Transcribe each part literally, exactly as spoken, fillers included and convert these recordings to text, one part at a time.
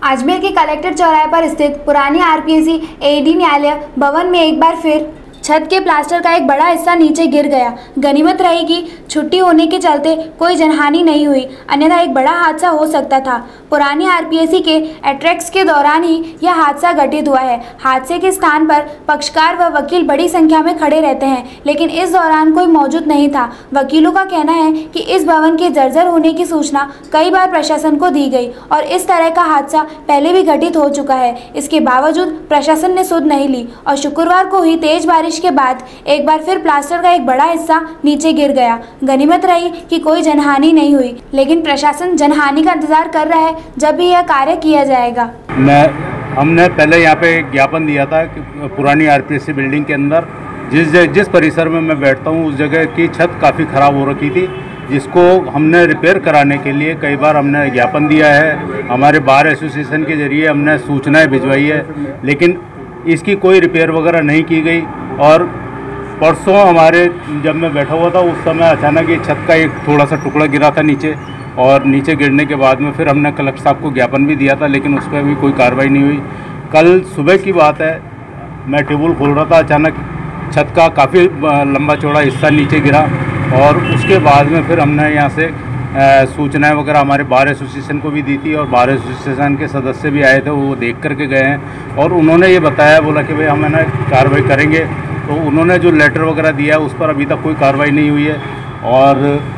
अजमेर के कलेक्टर चौराहे पर स्थित पुरानी आरपीएसी एडी न्यायालय भवन में एक बार फिर छत के प्लास्टर का एक बड़ा हिस्सा नीचे गिर गया। गनीमत रही कि छुट्टी होने के चलते कोई जनहानि नहीं हुई, अन्यथा एक बड़ा हादसा हो सकता था। पुरानी आरपीएसी के एट्रैक्स के दौरान ही यह हादसा घटित हुआ है। हादसे के स्थान पर पक्षकार व वकील बड़ी संख्या में खड़े रहते हैं, लेकिन इस दौरान कोई मौजूद नहीं था। वकीलों का कहना है कि इस भवन के जर्जर होने की सूचना कई बार प्रशासन को दी गई और इस तरह का हादसा पहले भी घटित हो चुका है। इसके बावजूद प्रशासन ने सुध नहीं ली और शुक्रवार को हुई तेज बारिश के बाद एक बार फिर प्लास्टर का एक बड़ा हिस्सा नीचे गिर गया। गनीमत रही कि कोई जनहानि नहीं हुई, लेकिन प्रशासन जनहानि का इंतजार कर रहा है जब भी यह कार्य किया जाएगा। मैं हमने पहले यहाँ पे ज्ञापन दिया था कि पुरानी आरपीएससी बिल्डिंग के अंदर जिस जिस परिसर में मैं बैठता हूँ उस जगह की छत काफ़ी ख़राब हो रखी थी, जिसको हमने रिपेयर कराने के लिए कई बार हमने ज्ञापन दिया है। हमारे बार एसोसिएशन के जरिए हमने सूचनाएं भिजवाई है, लेकिन इसकी कोई रिपेयर वगैरह नहीं की गई। और परसों हमारे जब मैं बैठा हुआ था उस समय अचानक ये छत का एक थोड़ा सा टुकड़ा गिरा था नीचे, और नीचे गिरने के बाद में फिर हमने कलेक्टर साहब को ज्ञापन भी दिया था, लेकिन उस पर भी कोई कार्रवाई नहीं हुई। कल सुबह की बात है, मैं टेबल खोल रहा था, अचानक छत का काफ़ी लंबा चौड़ा हिस्सा नीचे गिरा और उसके बाद में फिर हमने यहाँ से सूचनाएं वगैरह हमारे बार एसोसिएशन को भी दी थी और बार एसोसिएशन के सदस्य भी आए थे, वो देख करके गए हैं और उन्होंने ये बताया, बोला कि भाई हम है ना कार्रवाई करेंगे। तो उन्होंने जो लेटर वगैरह दिया है उस पर अभी तक कोई कार्रवाई नहीं हुई है। और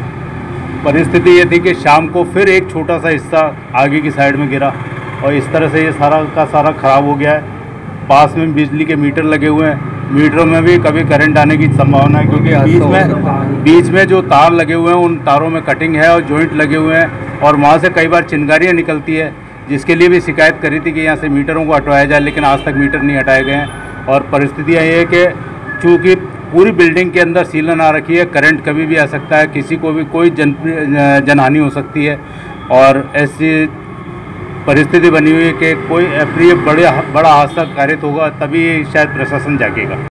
परिस्थिति ये थी कि शाम को फिर एक छोटा सा हिस्सा आगे की साइड में गिरा और इस तरह से ये सारा का सारा ख़राब हो गया है। पास में बिजली के मीटर लगे हुए हैं, मीटरों में भी कभी करंट आने की संभावना है, क्योंकि बीच में बीच में जो तार लगे हुए हैं उन तारों में कटिंग है और जॉइंट लगे हुए हैं और वहाँ से कई बार चिंगारियाँ निकलती है, जिसके लिए भी शिकायत करी थी कि यहाँ से मीटरों को हटवाया जाए, लेकिन आज तक मीटर नहीं हटाए गए हैं। और परिस्थितियाँ ये है कि चूँकि पूरी बिल्डिंग के अंदर सीलन आ रखी है, करंट कभी भी आ सकता है, किसी को भी कोई जन जनहानि हो सकती है और ऐसी परिस्थिति बनी हुई है कि कोई अप्रिय बड़े बड़ा हादसा कारित होगा तभी शायद प्रशासन जागेगा।